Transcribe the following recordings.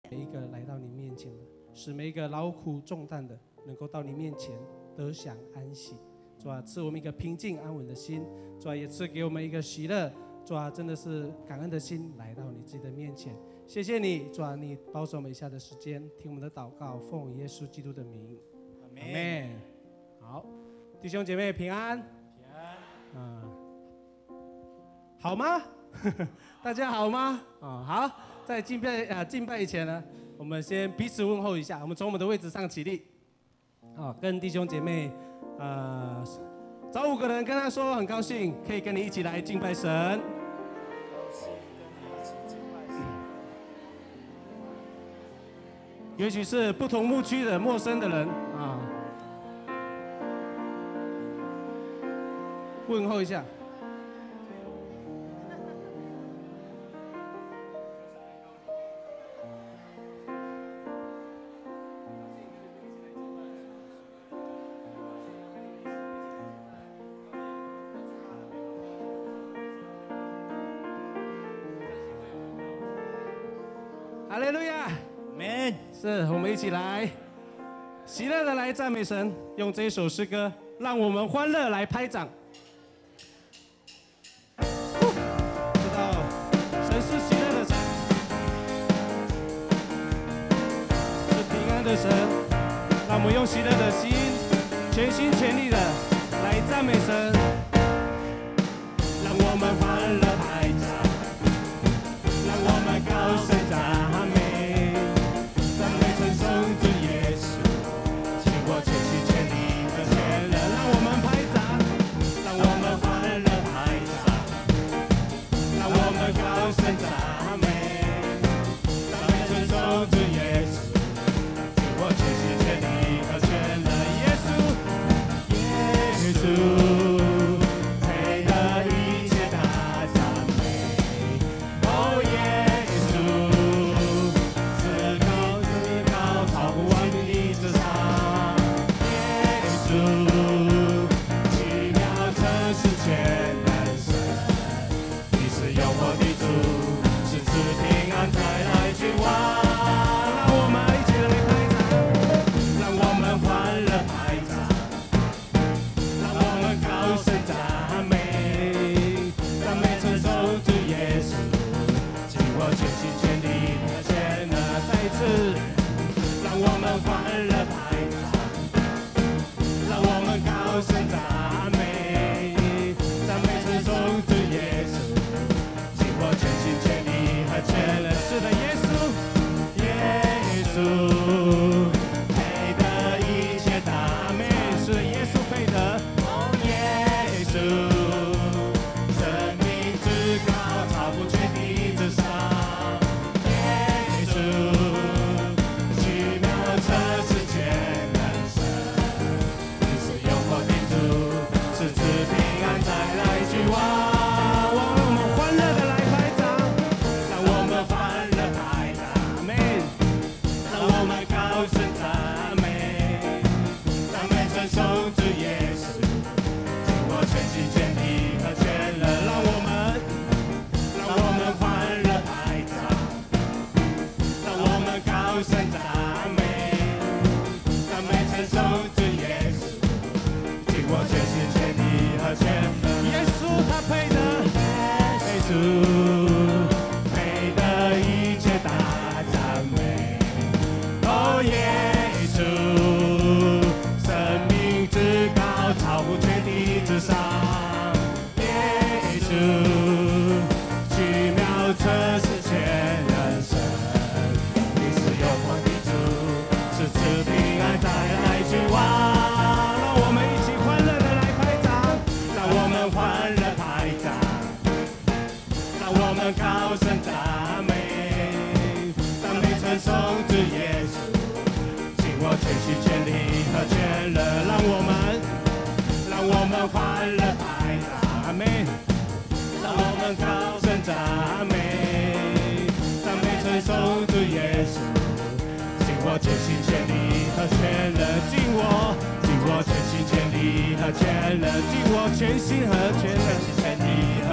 每一个来到你面前的，使每一个劳苦重担的能够到你面前得享安息。主啊，赐我们一个平静安稳的心。主啊，也赐给我们一个喜乐。主啊，真的是感恩的心来到你自己的面前。谢谢你，主啊，你保守我们以下的时间，听我们的祷告，奉耶稣基督的名，阿们。好，弟兄姐妹平安，平安。好吗？大家好吗？好，在敬拜以前呢，我们先彼此问候一下。我们从我们的位置上起立，跟弟兄姐妹，找5个人跟他说，很高兴可以跟你一起来敬拜神。也许是不同牧区的陌生的人问候一下。哈利路亚， Amen。 是我们一起来喜乐的来赞美神，用这一首诗歌，让我们欢乐来拍掌。知道神是喜乐的神，是平安的神，让我们用喜乐的心，全心全力的来赞美神，让我们欢乐拍掌，让我们高声赞美。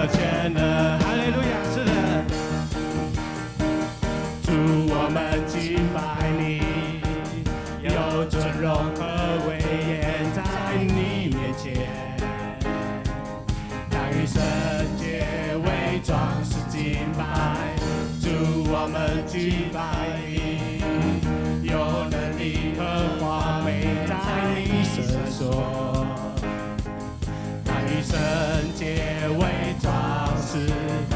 主，我们拜你，有能力和华美在你身所，那以圣洁为装饰。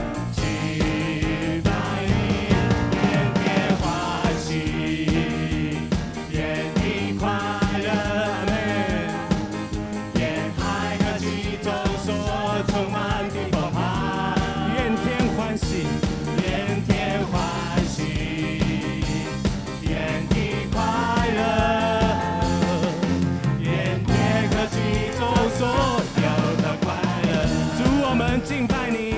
敬拜你，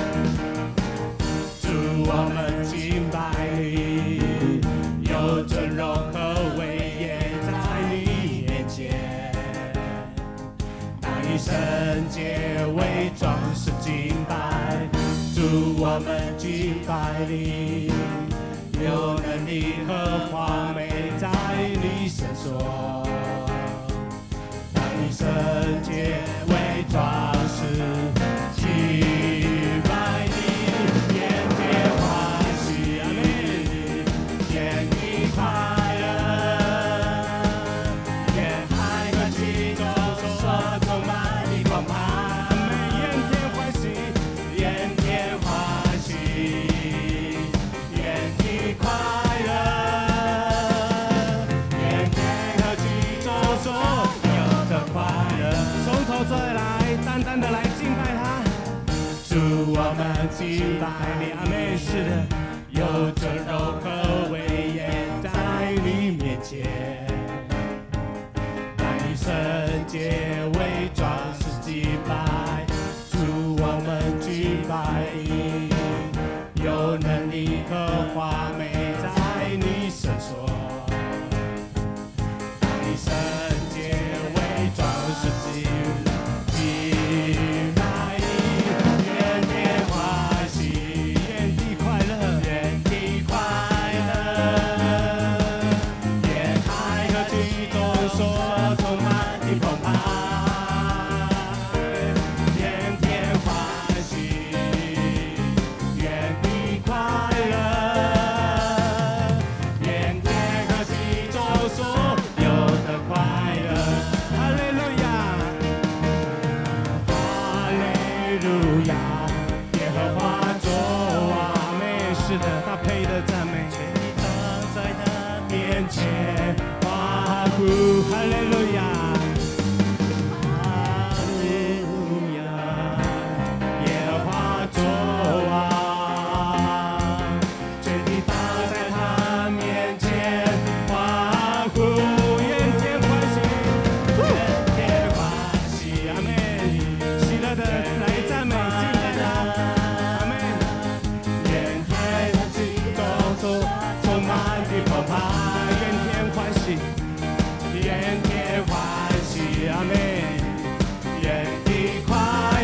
主，我们敬拜你，有尊荣和威严在你面前，那以圣洁为装饰敬拜，主，我们敬拜你，有能力和华美在你身所，那以圣洁为装饰。敬拜你，天天欢喜，阿门。愿你快乐，愿爱和喜中所充满你光芒，阿门。愿天欢喜，愿天欢喜，愿你快乐，愿爱和喜中所有的快乐。从头再来，淡淡的来敬拜他。主，我们敬拜你，阿门。是的，有尊荣和威严在你面前，那以圣洁为装饰敬拜。主，我们敬拜你，有能力和华美在你身所，那以圣洁为装饰敬拜。哈利路亚，哈利路亚，耶和华作王，全地当在他面前欢呼，愿天欢喜，愿天欢喜，阿门。喜乐的来赞美敬拜他，阿门。愿天心中充满的澎湃，愿天欢喜。愿天欢喜，阿门。愿你快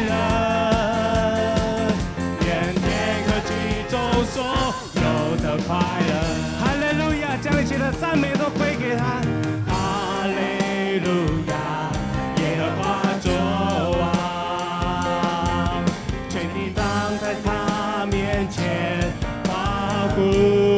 乐，愿天和其中所有的快乐。哈利路亚，将一切的赞美都归给他。哈利路亚，耶和华作王，全地当在他面前欢呼。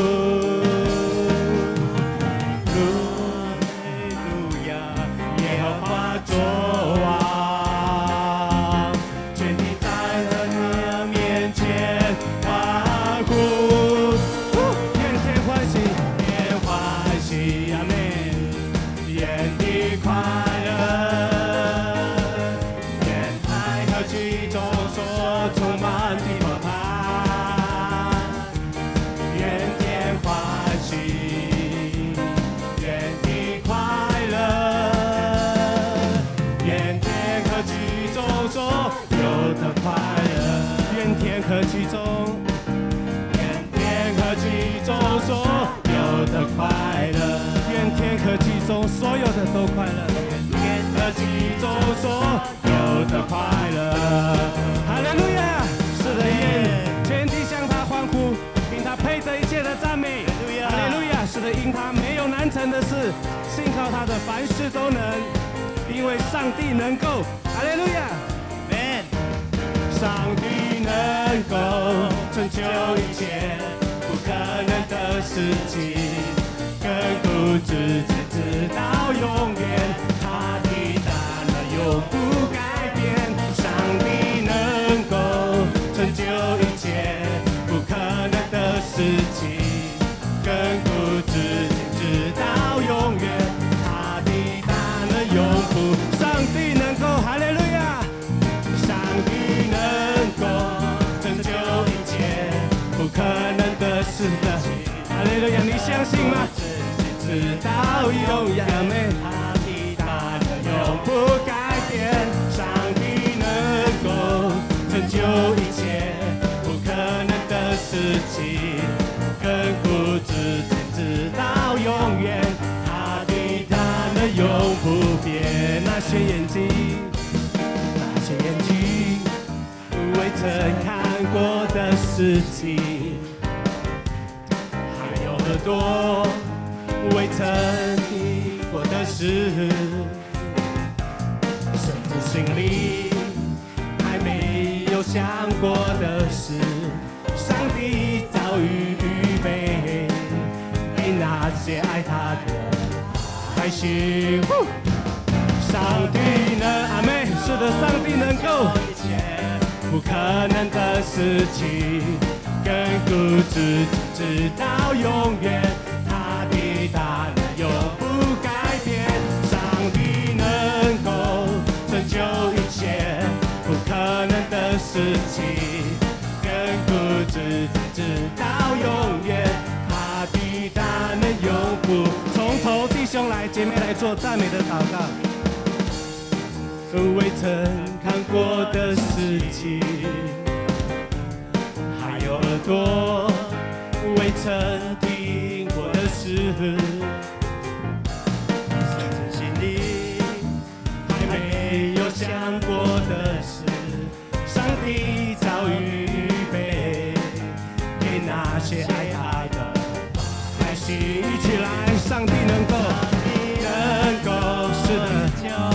和其中，愿天和其中所有的快乐，愿天和其中所有的都快乐，愿天和其中所有的快乐。哈利路亚！是的，愿全地向他欢呼，因他配着一切的赞美。哈利路亚！是的，因他没有难成的事，信靠他的凡事都能，因为上帝能够。哈利路亚！上帝能够成就一切，不可可能的事情，亘古至今直到永远，他的大能永不改变。上帝能够成就一切不可能的事情，亘古至今直到永远，他的大能永不。上帝能够，哈利路亚！上帝能够成就一切不可能的事的，哈利路亚！你相信吗？直到永远，他的大能永不改变。上帝能够成就一切不可能的事情，亘古至今直到永远，他的大能永不变。那些眼睛，那些眼睛未曾看过的事情，还有耳朵未曾听过的事，甚至心里还没有想过的事，上帝早已预备给那些爱他的百姓。上帝能，阿妹，是的，上帝能够一切不可能的事情，亘古至今直到永远，他的大能永不改变。上帝能够成就一切不可能的事情，亘古至今直到永远，他的大能永不。从头弟兄来，姐妹来做赞美的祷告。未曾看过的事情，还有耳朵未曾听过的事，甚至心里还没有想过的事，上帝早已预备给那些爱他的百姓。一起来，上帝能够，能够，是的，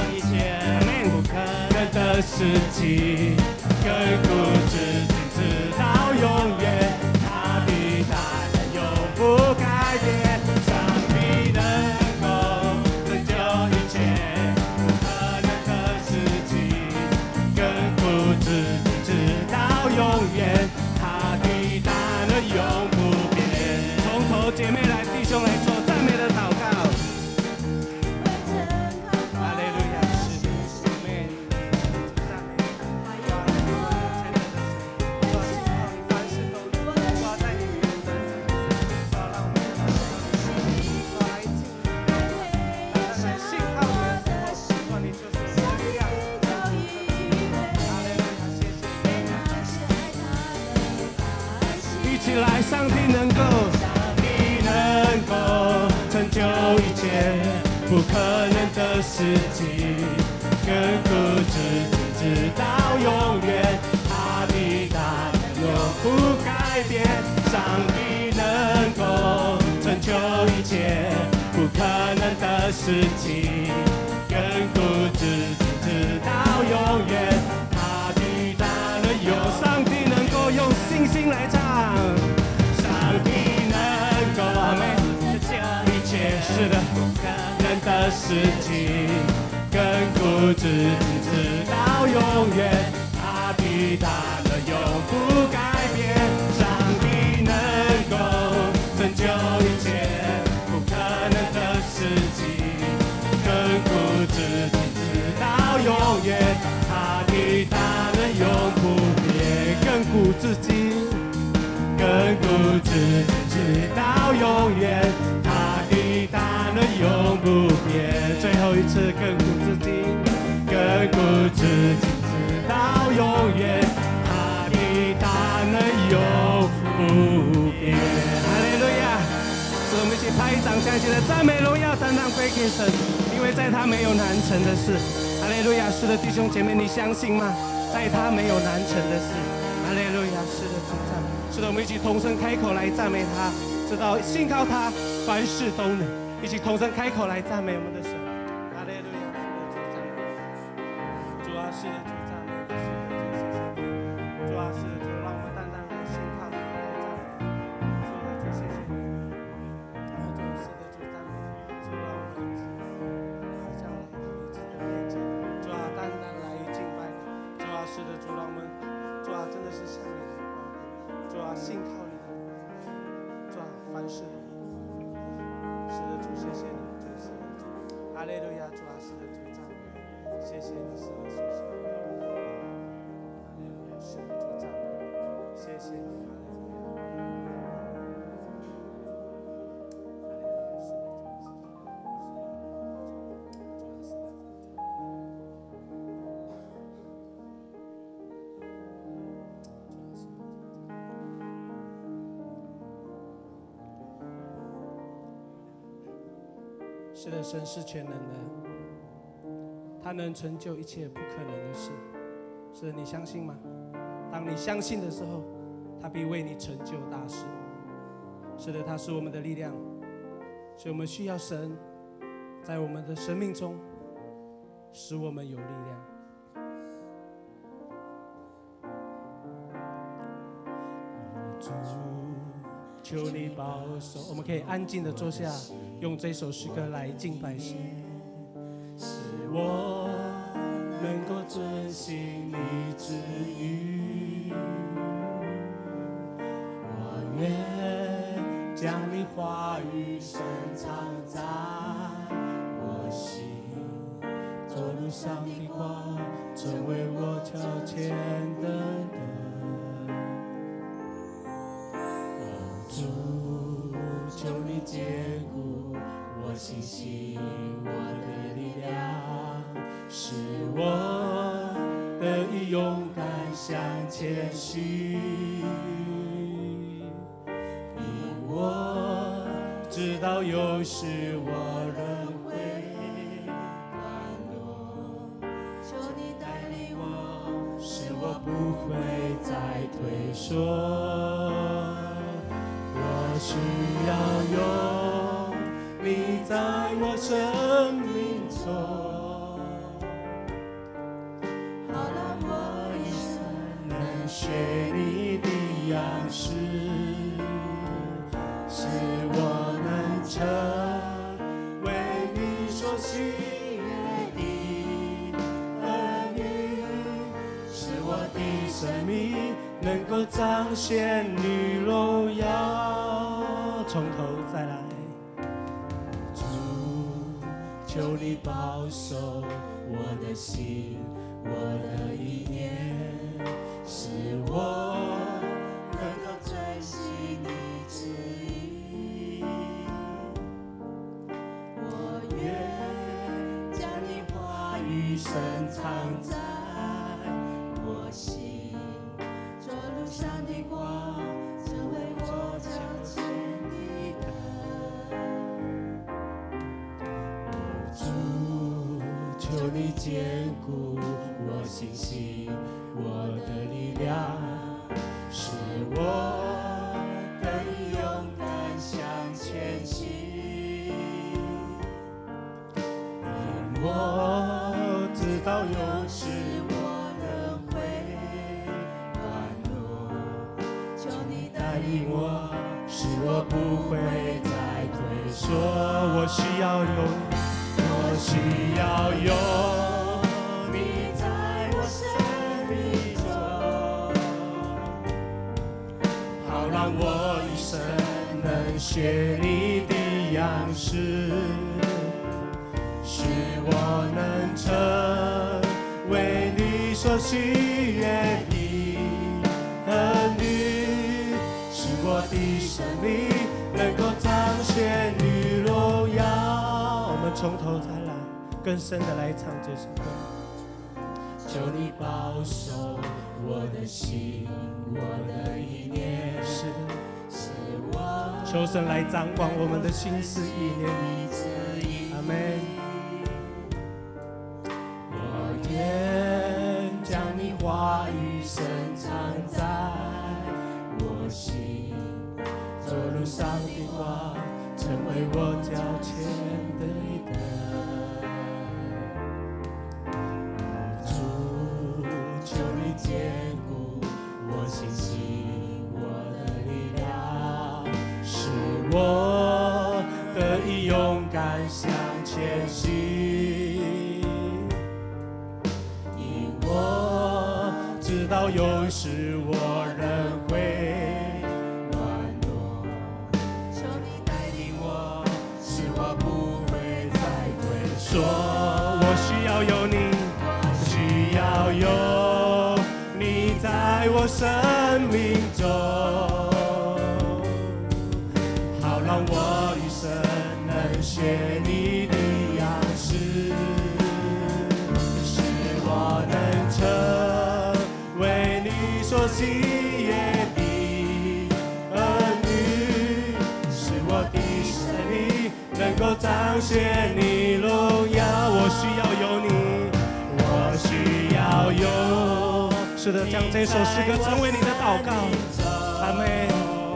的事情，亘古至今直到永远，他的大能永不改变。上帝能够成就一切不可能的事情，亘古至今直到永远，他的大能永不变。从头姐妹来，弟兄来做赞美的祷告。来，上帝能够，上帝能够成就一切不可能的事情，亘古至今直到永远，他的大能永不改变。上帝能够成就一切不可能的事情，亘古至今直到永远，他的大能有。上帝能够用信心来唱。是的，不可能的事情，亘古至今直到永远，他的大能永不改变。上帝能够成就一切不可能的事情，亘古至今直到永远，他的大能永不变。亘古至今，亘古至今直到永远。大能永不变，最后一次，亘古至今，亘古至今直到永远，他的大能永不变。哈利路亚！使我们一起拍掌，相信的赞美荣耀单单归给神，因为在他没有难成的事。哈利路亚！是的，弟兄姐妹，你相信吗？在他没有难成的事。哈利路亚！是的，主赞美。是的，我们一起同声开口来赞美他。知道信靠他，凡事都能。一起同声开口来赞美我们的神。哈利路亚！主啊，是的，主赞美你，是的，主谢谢你。主啊，是的，主让我们单单来信靠你，来赞美你。是的，主谢谢你，主是的，哈利路亚，主啊，是的，主赞美，谢谢你，是的，主是的，哈利路亚，是的，主赞美，谢谢你，哈利路亚，哈利路亚，是的，主是的，主啊，是的。是的，神是全能的，他能成就一切不可能的事。是的，你相信吗？当你相信的时候，他必为你成就大事。是的，他是我们的力量，所以我们需要神在我们的生命中使我们有力量。主，求你保守，我们可以安静的坐下，用这首诗歌来敬拜神。 使我能够遵行你旨意，我愿将你话语深藏在我心，做路上的光，成为我脚前的灯。主，求你坚固我信心，我的力量，使我得以勇敢向前行。因我知道有时我仍会软弱，求你带领我，使我不会再退缩。我需要有你在我生命中，好让我一生能学你的样式，使我能成为你所喜悦的儿女，使我的生命能够彰显你荣耀。 从头再来。 主，求你保守我的心，我的意念，使我能够遵行你旨意。我愿将你话语深藏在我心，做路上的光，成为我脚前的灯。主，求你坚固我信心，我的力量，使我可以勇敢向前行。因我知道有时我仍会软弱，求你带领我，使我不会再退缩。 我需要有你， 我需要有你在我生命中，好让我一生能学你的样式，使我能成为你所喜悦的儿女，使我的生命能够彰显你荣耀。 我们从头再来，更深的来唱这首歌。 求你保守我的心，我的意念， 是的， 使我求神来掌管我们的心思意念。阿们。 我愿将你话语深藏在我心，做路上的光，成为我脚前的灯。主，求你坚固我信心，我的力量，使我得以勇敢向前行。因我知道有时我仍会软弱，求你带领我，使我不我生命中，好让我一生能学你的样式，使我能成为你所喜悦的儿女，使我的生命能够彰显你荣耀。我需要有你，我需要有。 是的，将这首诗歌成为你的祷告。阿妹，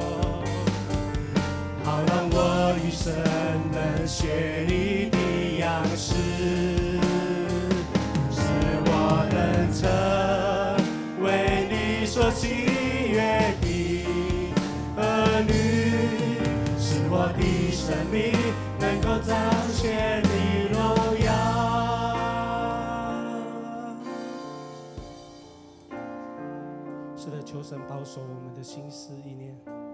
好让我一生能学你的样式，使我能成为你所喜悦的儿女，使我的生命能够彰显你荣耀。 是的，求神保守我们的心思意念，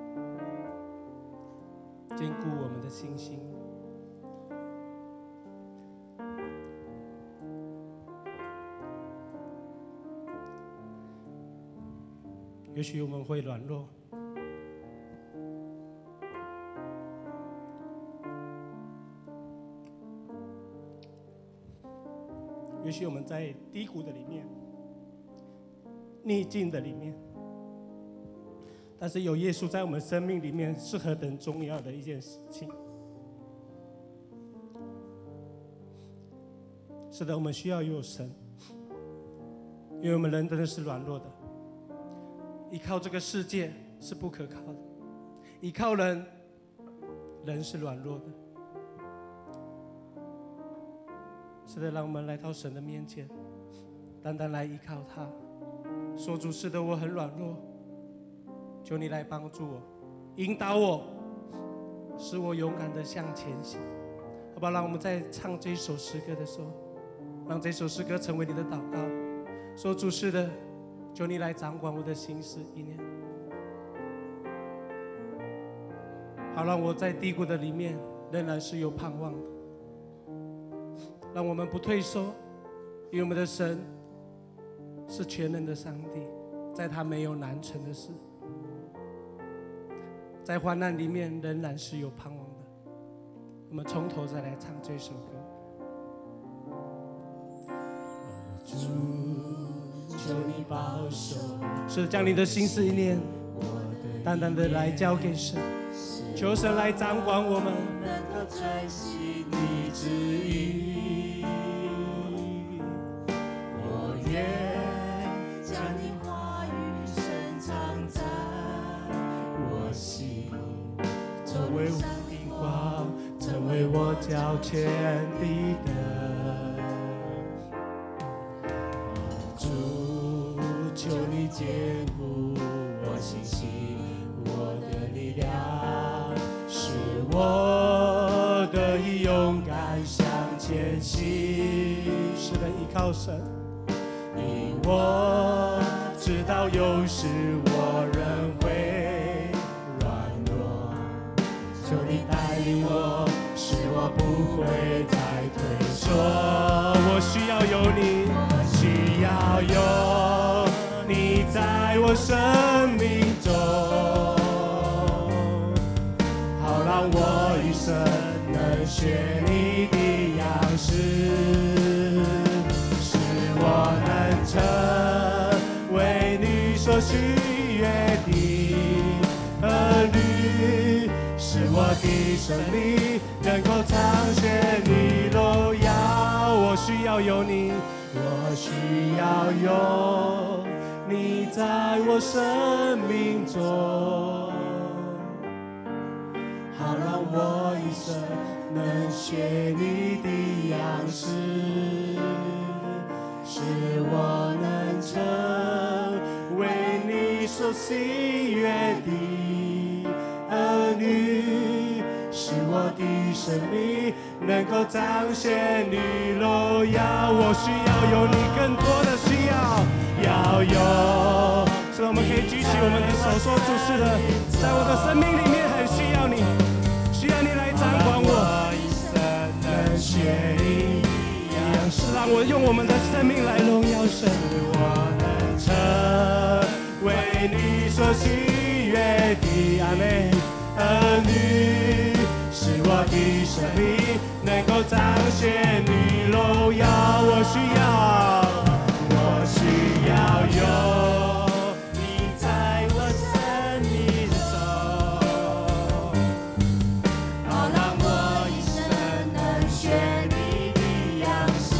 坚固我们的信心。也许我们会软弱，也许我们在低谷的里面，逆境的里面，但是有耶稣在我们生命里面是何等重要的一件事情。是的，我们需要有神，因为我们人真的是软弱的，依靠这个世界是不可靠的，依靠人，人是软弱的。是的，让我们来到神的面前，单单来依靠他，说主，是的，我很软弱，求你来帮助我，引导我，使我勇敢地向前行。好不好？让我们在唱这首诗歌的时候，让这首诗歌成为你的祷告，说主，是的，求你来掌管我的心思意念，好让我在低谷的里面仍然是有盼望的，让我们不退缩，因为我们的神是全能的上帝，在他没有难成的事，在患难里面仍然是有盼望的。我们从头再来唱这首歌。 主，求你保守， 是将你的心思意念单单的来交给神，求神来掌管我们， 能够遵行你旨意。我愿将你话语深藏在我心，成为我的光，成为我脚前的灯。主，求你坚固我信心，我的力量，使我得以勇敢向前行。 是的，依靠神， 因我知道有时我仍会软弱，求你带领我，使我不会再退缩。 我需要有你， 需要有你在我生命中，好让我一生能学你的样式，使我能成为你所喜悦的儿女，使我的生命能够彰显你荣耀。 我需要有你， 我需要有你在我生命中，好让我一生能学你的样式，使我能成为你所喜悦的儿女，使我的生命能够彰显你荣耀。我需要有你更多的需要有。 所以我们可以举起我们的手，说主，是的，在我的生命里面很需要你，需要你来掌管我， 一生能学你的样式， 让我用我们的生命来荣耀神。 我能成为你所喜悦的阿妹儿女，使我的生命能够彰显你荣耀。我需要有你在我生命中，好让我一生能学你的样式，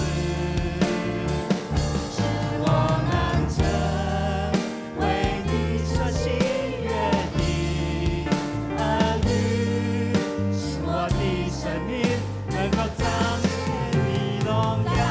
使我能成为你所喜悦的儿女，使我的生命能够彰显你荣耀。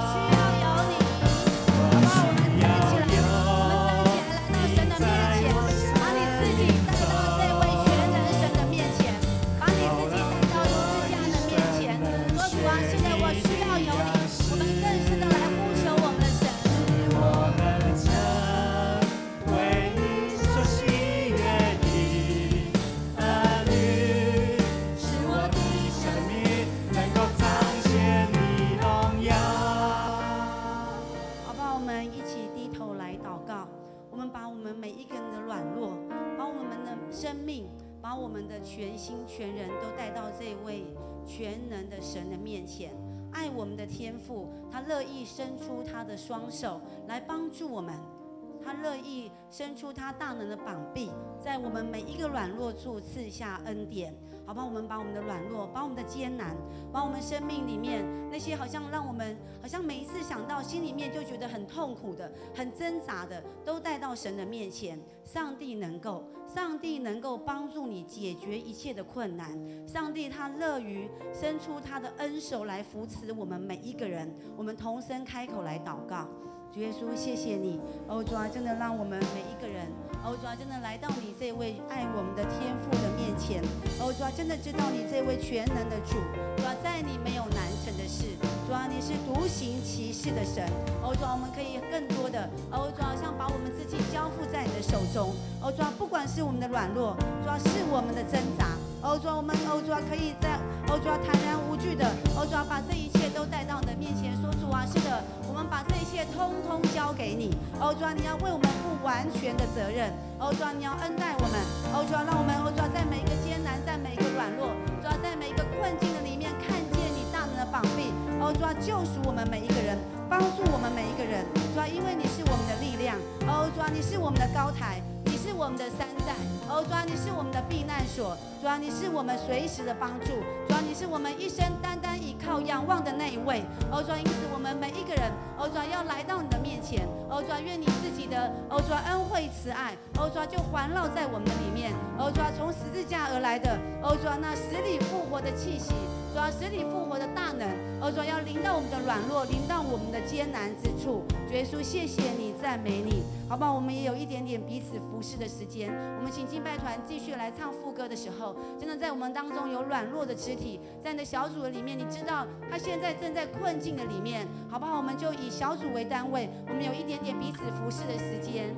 把我们的全心全人都带到这位全能的神的面前。爱我们的天父，他乐意伸出他的双手来帮助我们，他乐意伸出他大能的膀臂，在我们每一个软弱处赐下恩典。好吧，我们把我们的软弱，把我们的艰难，把我们生命里面那些好像让我们好像每一次想到心里面就觉得很痛苦的、很挣扎的，都带到神的面前。上帝能够帮助你解决一切的困难。上帝他乐于伸出他的恩手来扶持我们每一个人。我们同声开口来祷告。主耶稣，谢谢你，主啊，真的让我们每一个人，主啊，真的来到你这位爱我们的天父的面前，主啊，真的知道你这位全能的主，主啊，在你没有难成的事，主啊，你是独行其事的神，主啊，我们可以更多的，主啊，像把我们自己交付在你的手中，主啊，不管是我们的软弱，主啊，是我们的挣扎，主啊，我们主啊，可以在主啊坦然无惧的，主啊，把这一切都带到你的面前，说主啊，是的，我们把这一切通通交给你，主啊，你要为我们负完全的责任，主啊，你要恩待我们，主啊，让我们主啊，在每一个艰难，在每一个软弱，主啊，在每一个困境的里面，看见你大能的膀臂，主啊，救赎我们每一个人，帮助我们每一个人，主啊，因为你是我们的力量，主啊，你是我们的高台，你是我们的山寨，主啊，你是我们的避难所，主啊，你是我们随时的帮助，主啊，你是我们一生单单倚靠仰望的那一位，主啊，因此我们每一个人，主啊，要来到你的面前，主啊，愿你自己的主啊恩惠慈爱，主啊就环绕在我们的里面，主啊从十字架而来的，主啊那死里复活的气息，主啊死里复活的大能，主啊要临到我们的软弱，临到我们的艰难之处。主耶稣，谢谢你，赞美你，好不好？我们也有一点点彼此服侍的时间，我们请敬拜团继续来唱副歌的时候，真的在我们当中有软弱的肢体，在你的小组的里面，你知道他现在正在困境的里面，好不好？我们就以小组为单位，我们有一点点彼此服侍的时间。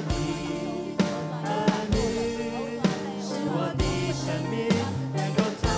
生命能够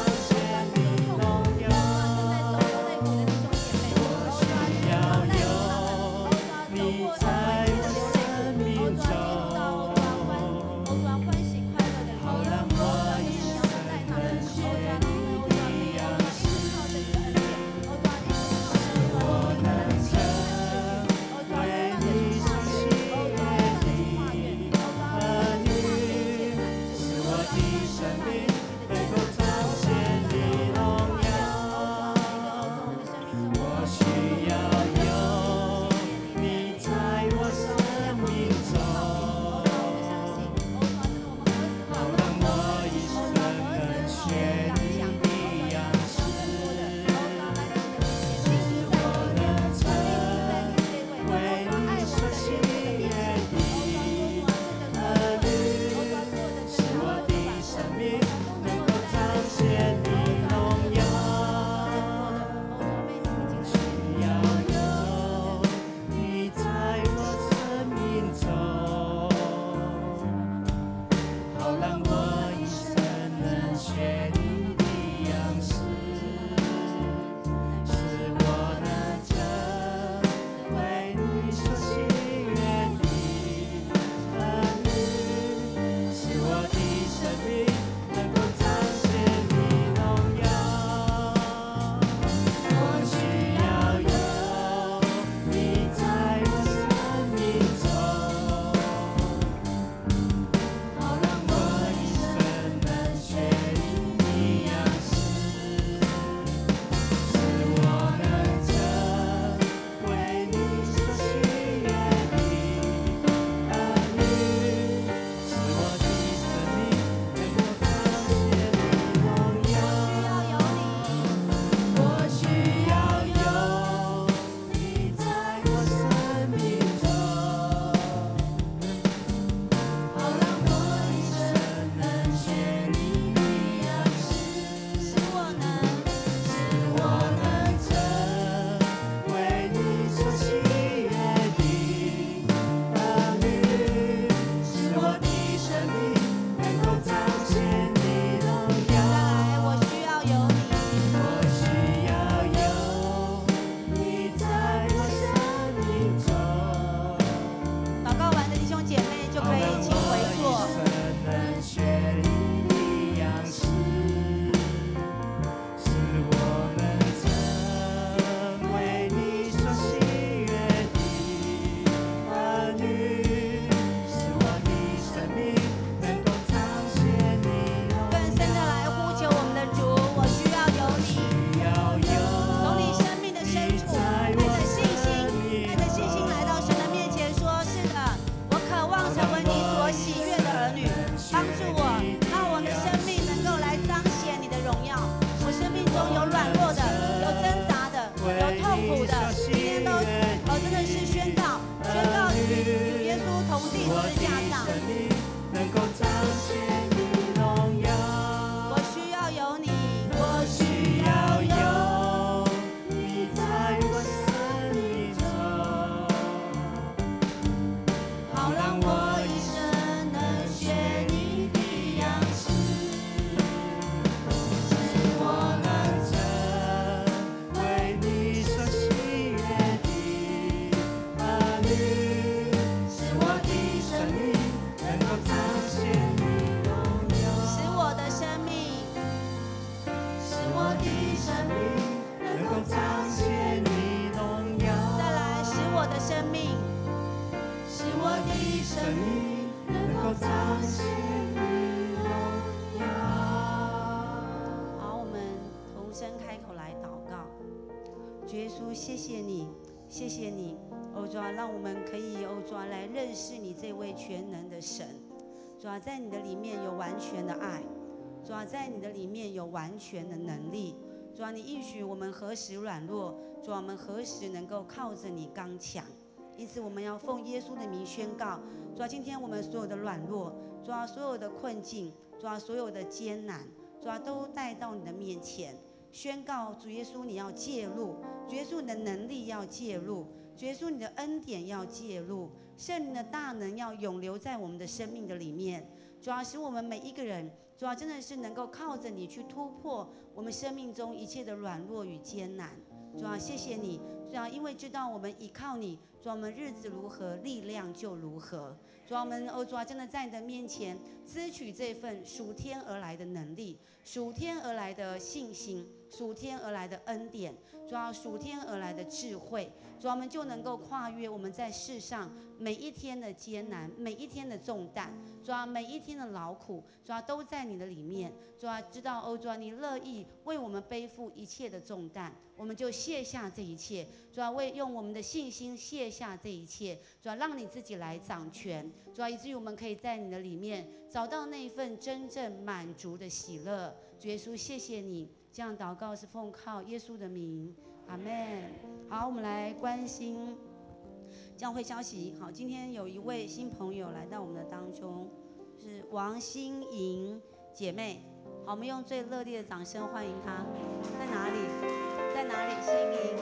命，使我的生命能够彰显你荣耀， 使我的生命， 使我的生命能够彰显你荣耀。 再来，使我的生命， 使我的生命能够彰显你荣耀。 好，我们同声开口来祷告。主耶稣，谢谢你，谢谢你，主啊，让我们可以主啊来认识你这位全能的神。主啊，在你的里面有完全的爱，主啊，在你的里面有完全的能力。主啊，你应许我们何时软弱，主啊，我们何时能够靠着你刚强。因此，我们要奉耶稣的名宣告：主啊，今天我们所有的软弱，主啊，所有的困境，主啊，所有的艰难，主啊，都带到你的面前，宣告主耶稣你要介入，主耶稣你的能力要介入，主耶稣你的恩典要介入，圣灵的大能要永留在我们的生命的里面。主啊，使我们每一个人，主啊，真的是能够靠着你去突破我们生命中一切的软弱与艰难。主啊，谢谢你，主啊，因为知道我们依靠你，主啊，我们日子如何，力量就如何。主啊，我们主啊，真的在你的面前支取这份属天而来的能力，属天而来的信心，属天而来的恩典，主啊，属天而来的智慧。主啊，我们就能够跨越我们在世上每一天的艰难，每一天的重担，主啊，每一天的劳苦，主啊，都在你的里面。主啊，知道主啊，你乐意为我们背负一切的重担，我们就卸下这一切。主啊，用我们的信心卸下这一切。主啊，让你自己来掌权。主啊，以至于我们可以在你的里面找到那一份真正满足的喜乐。主耶稣，谢谢你。这样祷告是奉靠耶稣的名，阿们。好，我们来关心教会消息。好，今天有一位新朋友来到我们的当中，是王心莹姐妹。好，我们用最热烈的掌声欢迎她。在哪里？在哪里？心莹。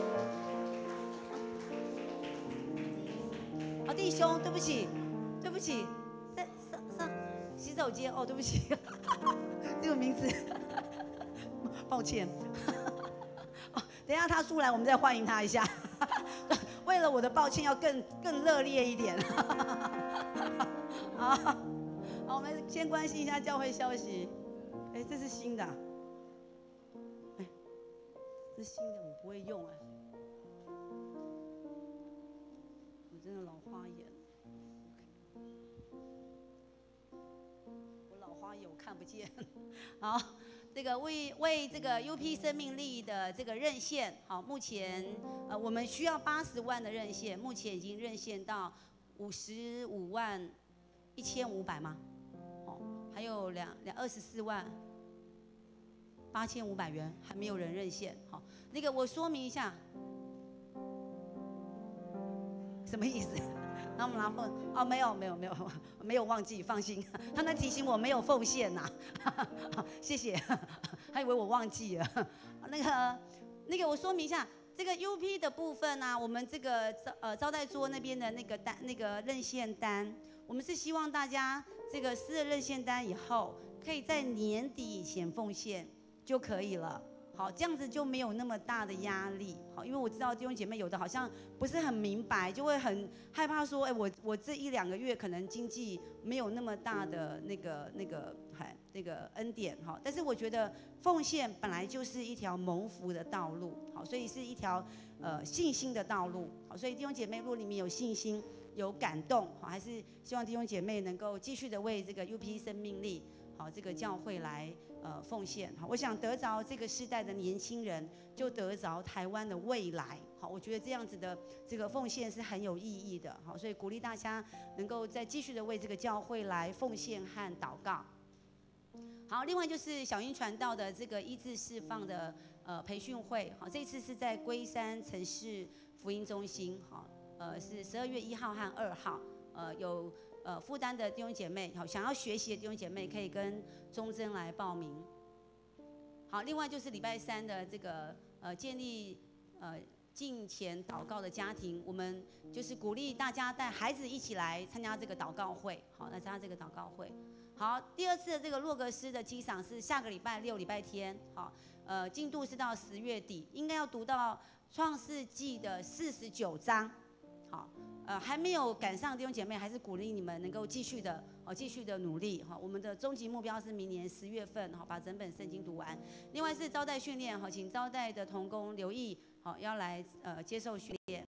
好，弟兄，对不起，对不起，在上洗手间。哦，对不起，这个名字，抱歉。等一下他出来，我们再欢迎他一下。为了我的抱歉，要更热烈一点。好，我们先关心一下教会消息。哎，这是新的、啊。哎，这新的我不会用哎。我真的老花眼。我老花眼，我看不见。好。这个为这个 UP 生命力的这个任线，好，目前我们需要80万的任线，目前已经任线到55万1500吗？哦，还有24万8500元还没有人任线。好，那个我说明一下，什么意思？然后我们拿奉哦，没有忘记，放心。他能提醒我没有奉献呐，谢谢。还以为我忘记了。那个我说明一下，这个 UP 的部分啊，我们这个招待桌那边的那个任线单，我们是希望大家这个撕了任线单以后，可以在年底以前奉献就可以了。好，这样子就没有那么大的压力。好，因为我知道弟兄姐妹有的好像不是很明白，就会很害怕说，哎，我这1-2个月可能经济没有那么大的那个恩典哈。但是我觉得奉献本来就是一条蒙福的道路，好，所以是一条信心的道路。好，所以弟兄姐妹，如果你们有信心、有感动，好，还是希望弟兄姐妹能够继续的为这个 UP 生命力好这个教会来。奉献好，我想得着这个世代的年轻人，就得着台湾的未来。好，我觉得这样子的这个奉献是很有意义的。好，所以鼓励大家能够再继续的为这个教会来奉献和祷告。好，另外就是小英传道的这个医治释放的培训会。好，这次是在龟山城市福音中心。好，是12月1号和2号。有负担的弟兄姐妹，好，想要学习的弟兄姐妹可以跟忠贞来报名。好，另外就是礼拜3的这个建立敬前祷告的家庭，我们就是鼓励大家带孩子一起来参加这个祷告会。好，来参加这个祷告会。好，第2次的这个洛格斯的机赏是下个礼拜6礼拜天。好，进度是到10月底，应该要读到创世纪的49章。好。 还没有赶上弟兄姐妹，还是鼓励你们能够继续的努力哈。我们的终极目标是明年10月份哈，把整本圣经读完。另外是招待训练哈，请招待的同工留意好，要来接受训练。